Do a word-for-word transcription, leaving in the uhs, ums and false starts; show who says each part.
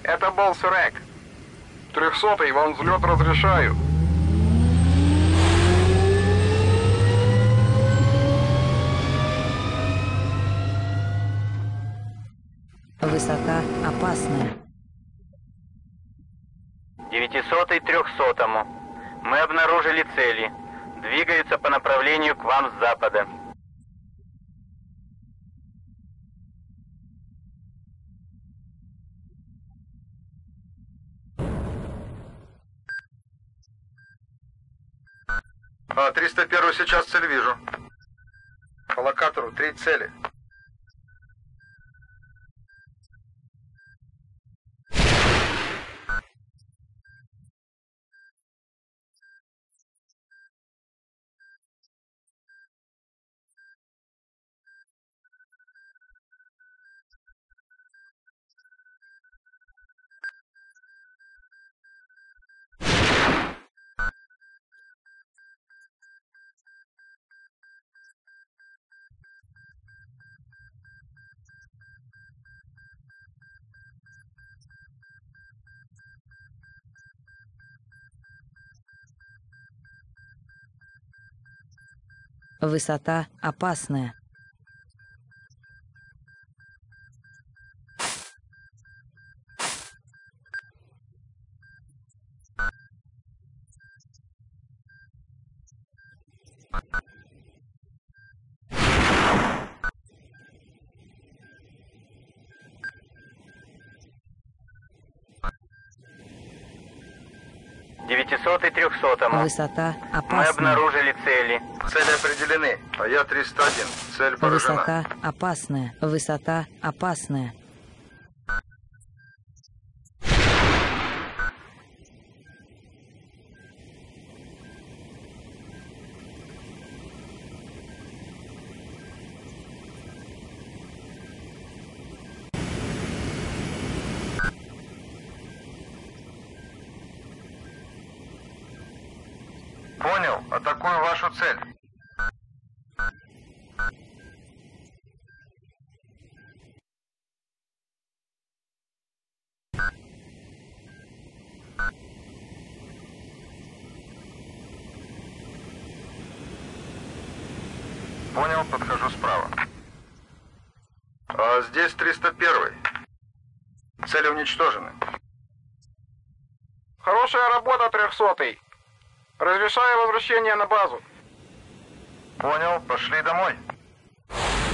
Speaker 1: Это был Сюрек. Трехсотый, вам взлет разрешаю.
Speaker 2: Высота опасная.
Speaker 3: девятисотый трехсотому. Мы обнаружили цели. Двигаются по направлению к вам с запада.
Speaker 4: А, триста один сейчас цель вижу. По локатору три цели.
Speaker 2: Высота опасная.
Speaker 3: девятисотый трехсотому.
Speaker 2: Высота
Speaker 3: Мы
Speaker 2: опасная.
Speaker 3: обнаружили цели.
Speaker 4: Цели определены. А я триста один. Цель поражена.
Speaker 2: Высота опасная. Высота опасная.
Speaker 4: Понял. Атакую вашу цель. Понял, подхожу справа. А здесь триста один. Цели уничтожены.
Speaker 1: Хорошая работа, трехсотый. Разрешаю возвращение на базу.
Speaker 4: Понял, пошли домой.